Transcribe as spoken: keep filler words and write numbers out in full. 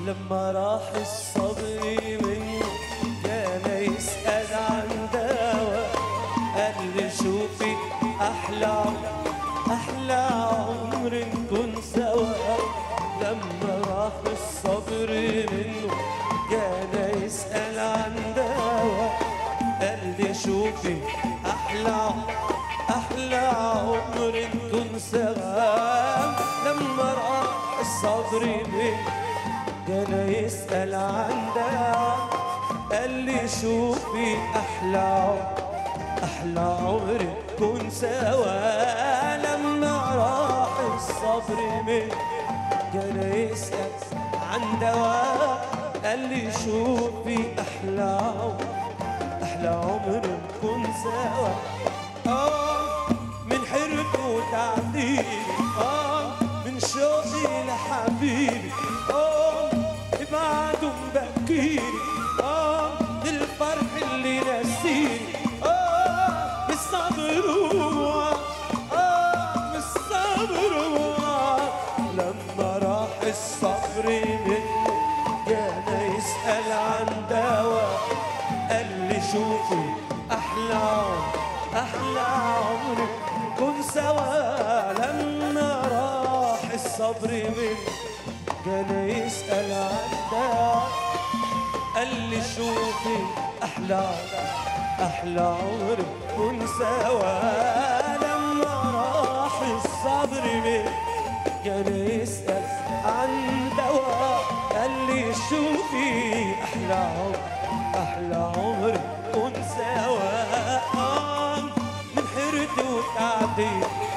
لما راح الصبر منه كان يسأل عن دواء، قال لي شوفي أحلى أحلى عمر نكون سوا. لما راح الصبر منه كان يسأل عن دواء، قال لي شوفي أحلى أحلى عمر نكون سوا. لما راح الصبر منه كان يسأل عن دواء، قال لي شوفي أحلى أحلى عمر نكون سوا. لما راح الصبر منه كان يسأل عن دواء، قال لي شوفي أحلى أحلى عمر نكون سوا. آه من حرقه وتعذيبي، آه من شوقي لحبيبي، آه بعده مبكيني، آه للفرح اللي نسيني، آه بالصبر آه بالصبر. لما راح الصبر منه كان يسأل عن دواء، قال لي شوفي أحلى أحلى عمر كن سوا. لما راح الصبر منه كان يسأل عن دواء، قال لي شوفي أحلى أحلى عمر كن سوا. لما راح الصبر منه كان يسأل عن دواء، قال لي شوفي أحلى عمر أحلى عمر كن سوا. من حيرتي وتعبي